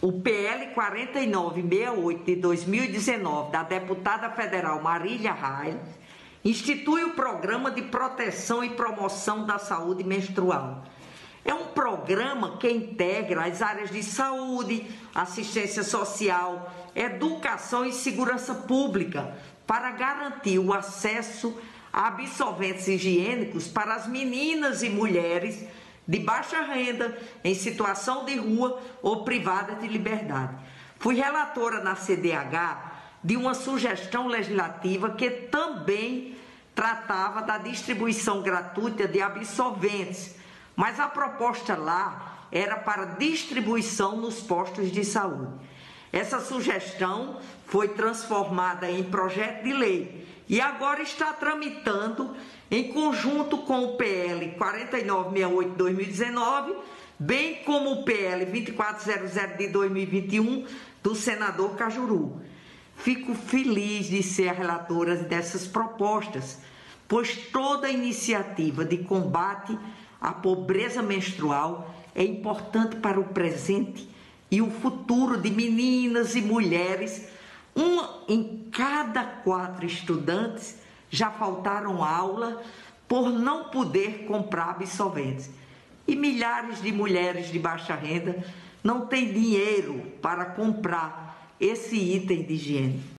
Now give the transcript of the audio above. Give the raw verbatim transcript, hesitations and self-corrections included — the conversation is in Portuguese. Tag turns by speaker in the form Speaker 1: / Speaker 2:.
Speaker 1: o P L quarenta e nove sessenta e oito de dois mil e dezenove, da deputada federal Marília Reis, institui o Programa de Proteção e Promoção da Saúde Menstrual. É um programa que integra as áreas de saúde, assistência social, educação e segurança pública para garantir o acesso a absorventes higiênicos para as meninas e mulheres de baixa renda, em situação de rua ou privada de liberdade. Fui relatora na C D H de uma sugestão legislativa que também tratava da distribuição gratuita de absorventes, mas a proposta lá era para distribuição nos postos de saúde. Essa sugestão foi transformada em projeto de lei e agora está tramitando em conjunto com o P L quarenta e nove sessenta e oito de dois mil e dezenove, bem como o P L vinte e quatro zero zero de dois mil e vinte e um do senador Cajuru. Fico feliz de ser a relatora dessas propostas, pois toda iniciativa de combate à pobreza menstrual é importante para o presente e o futuro de meninas e mulheres. Uma em cada quatro estudantes já faltaram aula por não poder comprar absorventes. E milhares de mulheres de baixa renda não têm dinheiro para comprar esse item de higiene.